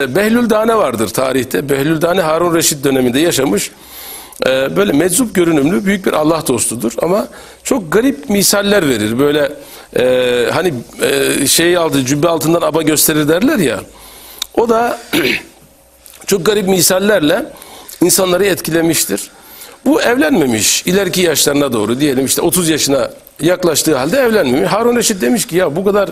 Behlüldane vardır tarihte. Behlüldane Harun Reşit döneminde yaşamış. Böyle meczup görünümlü büyük bir Allah dostudur ama çok garip misaller verir. Böyle hani şeyi aldı, cübbe altından aba gösterir derler ya. O da çok garip misallerle insanları etkilemiştir. Bu evlenmemiş. İleriki yaşlarına doğru diyelim işte 30 yaşına yaklaştığı halde evlenmemiş. Harun Reşit demiş ki ya bu kadar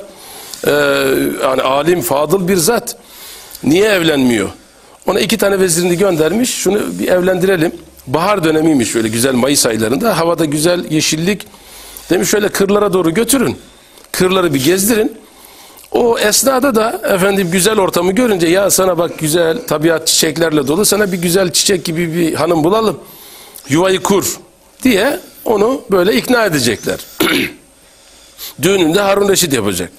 yani alim, fadıl bir zat niye evlenmiyor? Ona 2 tane vezirini göndermiş. Şunu bir evlendirelim. Bahar dönemiymiş böyle güzel Mayıs aylarında. Havada güzel yeşillik. Demiş şöyle kırlara doğru götürün. Kırları bir gezdirin. O esnada da efendim güzel ortamı görünce ya sana bak güzel tabiat çiçeklerle dolu sana bir güzel çiçek gibi bir hanım bulalım. Yuvayı kur diye onu böyle ikna edecekler. Düğününde Harun Reşit yapacak.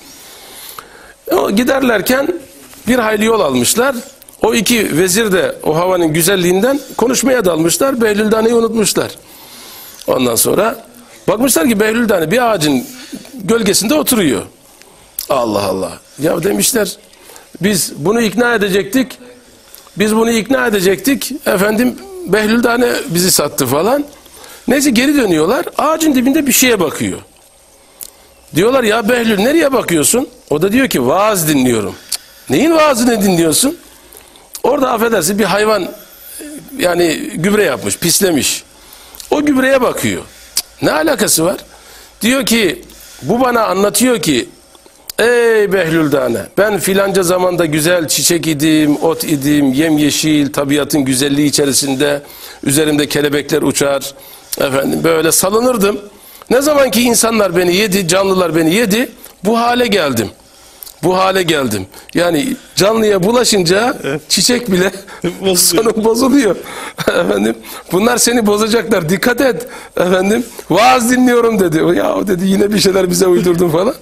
O giderlerken bir hayli yol almışlar. O 2 vezir de o havanın güzelliğinden konuşmaya dalmışlar. Behlüldane'yi unutmuşlar. Ondan sonra bakmışlar ki Behlüldane bir ağacın gölgesinde oturuyor. Allah Allah. Ya demişler biz bunu ikna edecektik. Biz bunu ikna edecektik. Efendim Behlüldane bizi sattı falan. Neyse geri dönüyorlar. Ağacın dibinde bir şeye bakıyor. Diyorlar ya Behlül nereye bakıyorsun? O da diyor ki vaaz dinliyorum. Neyin vaazını dinliyorsun? Orada affedersin bir hayvan yani gübre yapmış, pislemiş. O gübreye bakıyor. Ne alakası var? Diyor ki bu bana anlatıyor ki ey Behlüldane ben filanca zamanda güzel çiçek idim, ot idim, yemyeşil tabiatın güzelliği içerisinde üzerimde kelebekler uçar. Efendim böyle salınırdım. Ne zaman ki insanlar beni yedi, canlılar beni yedi bu hale geldim. Bu hale geldim. Yani canlıya bulaşınca çiçek bile sonu bozuluyor. Efendim, bunlar seni bozacaklar. Dikkat et. Efendim, vaaz dinliyorum dedi. Ya dedi yine bir şeyler bize uydurdun falan.